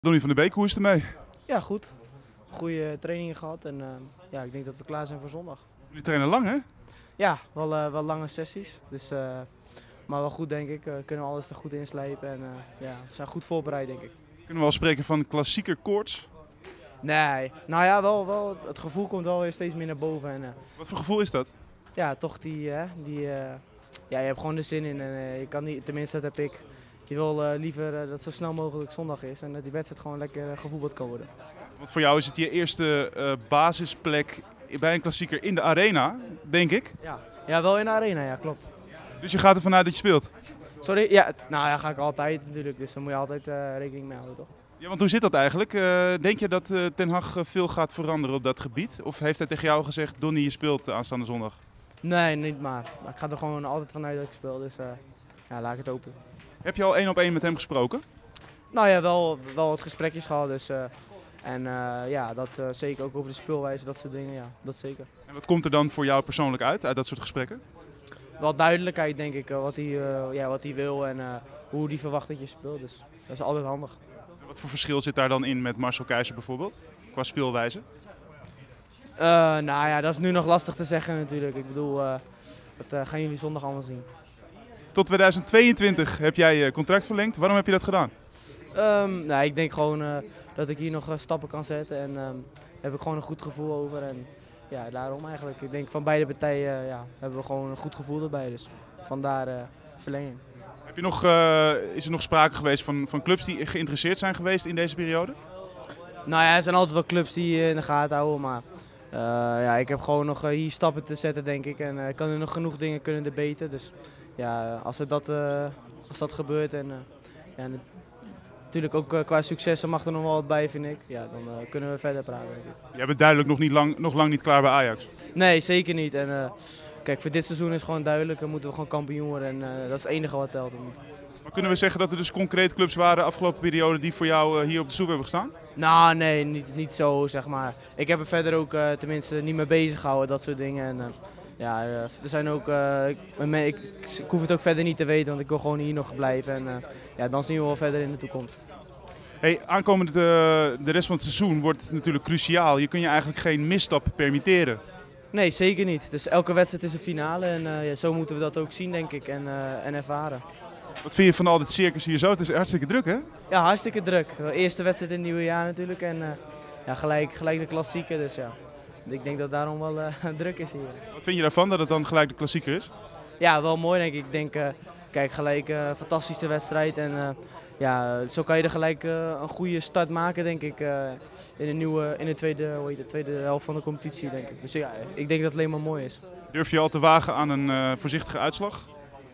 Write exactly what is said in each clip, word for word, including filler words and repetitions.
Donny van der Beek, hoe is het ermee? Ja, goed. Goede trainingen gehad en uh, ja, ik denk dat we klaar zijn voor zondag. Jullie trainen lang, hè? Ja, wel, uh, wel lange sessies. Dus, uh, maar wel goed, denk ik. We uh, kunnen alles er goed inslijpen en uh, ja, we zijn goed voorbereid, denk ik. Kunnen we wel spreken van klassieker koorts? Nee, nou ja, wel, wel, het gevoel komt wel weer steeds meer naar boven. En, uh, Wat voor gevoel is dat? ja, toch die, uh, die uh, ja, je hebt gewoon er zin in en uh, je kan niet, tenminste dat heb ik. Je wil uh, liever uh, dat het zo snel mogelijk zondag is en dat die wedstrijd gewoon lekker uh, gevoetbald kan worden. Want voor jou is het je eerste uh, basisplek bij een klassieker in de arena, denk ik. Ja. ja, wel in de arena, ja, klopt. Dus je gaat ervan uit dat je speelt? Sorry, ja, nou ja, ga ik altijd natuurlijk, dus daar moet je altijd uh, rekening mee houden, toch? Ja, want hoe zit dat eigenlijk? Uh, denk je dat uh, Ten Hag veel gaat veranderen op dat gebied? Of heeft hij tegen jou gezegd, Donny, je speelt aanstaande zondag? Nee, niet maar. Ik ga er gewoon altijd vanuit dat ik speel, dus uh, ja, laat ik het open. Heb je al één op één met hem gesproken? Nou ja, wel, wel wat gesprekjes gehad, dus, uh, en uh, ja, dat uh, zeker ook over de speelwijze, dat soort dingen, ja, dat zeker. En wat komt er dan voor jou persoonlijk uit, uit dat soort gesprekken? Wel duidelijkheid, denk ik, uh, wat hij uh, ja, wat hij wil en uh, hoe hij verwacht dat je speelt, dus dat is altijd handig. En wat voor verschil zit daar dan in met Marcel Keizer bijvoorbeeld, qua speelwijze? Uh, nou ja, dat is nu nog lastig te zeggen natuurlijk. Ik bedoel, uh, dat uh, gaan jullie zondag allemaal zien. Tot tweeduizend tweeëntwintig heb jij uh, contract verlengd. Waarom heb je dat gedaan? Um, nou, ik denk gewoon uh, dat ik hier nog uh, stappen kan zetten en um, daar heb ik gewoon een goed gevoel over. En ja, daarom eigenlijk. Ik denk van beide partijen uh, ja, hebben we gewoon een goed gevoel erbij, dus vandaar uh, verlenging. Heb je nog, uh, is er nog sprake geweest van, van clubs die geïnteresseerd zijn geweest in deze periode? Nou ja, er zijn altijd wel clubs die je in de gaten houden, maar uh, ja, ik heb gewoon nog uh, hier stappen te zetten, denk ik. En uh, ik kan er nog genoeg dingen kunnen debaten, dus ja, als, er dat, uh, als dat gebeurt en uh, ja, natuurlijk ook uh, qua successen mag er nog wel wat bij, vind ik. Ja, dan uh, kunnen we verder praten, denk ik. Jij bent duidelijk nog, niet lang, nog lang niet klaar bij Ajax. Nee, zeker niet. En, uh, kijk, voor dit seizoen is gewoon duidelijk, dan moeten we gewoon kampioen worden en uh, dat is het enige wat telt. Maar kunnen we zeggen dat er dus concreet clubs waren de afgelopen periode die voor jou uh, hier op de stoep hebben gestaan? Nou, nee, niet, niet zo, zeg maar. Ik heb er verder ook uh, tenminste niet mee bezig gehouden, dat soort dingen. En, uh, ja, uh, er zijn ook, uh, ik, ik, ik hoef het ook verder niet te weten, want ik wil gewoon hier nog blijven. En uh, ja, dan zien we wel verder in de toekomst. Hey, aankomende de, de rest van het seizoen wordt natuurlijk cruciaal. Je kun je eigenlijk geen misstap permitteren. Nee, zeker niet. Dus elke wedstrijd is een finale en uh, ja, zo moeten we dat ook zien, denk ik, en, uh, en ervaren. Wat vind je van al dit circus hier zo? Het is hartstikke druk, hè? Ja, hartstikke druk. Eerste wedstrijd in het nieuwe jaar natuurlijk en uh, ja, gelijk, gelijk de klassieker, dus ja. Ik denk dat daarom wel uh, druk is hier. Wat vind je daarvan, dat het dan gelijk de klassieker is? Ja, wel mooi denk ik. Ik denk, uh, kijk, gelijk een uh, fantastische wedstrijd en uh, ja, zo kan je er gelijk uh, een goede start maken, denk ik, uh, in de nieuwe, in de tweede, hoe heet het, tweede helft van de competitie, denk ik. Dus ja, ik denk dat het alleen maar mooi is. Durf je al te wagen aan een uh, voorzichtige uitslag?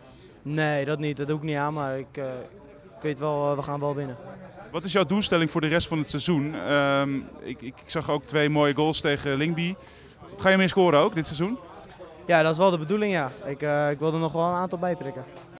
Nee, dat niet. Dat doe ik niet aan, maar ik, uh, ik weet wel, uh, we gaan wel winnen. Wat is jouw doelstelling voor de rest van het seizoen? Uh, ik, ik zag ook twee mooie goals tegen Lyngby. Ga je meer scoren ook dit seizoen? Ja, dat is wel de bedoeling, ja. Ik, uh, ik wil er nog wel een aantal bij prikken.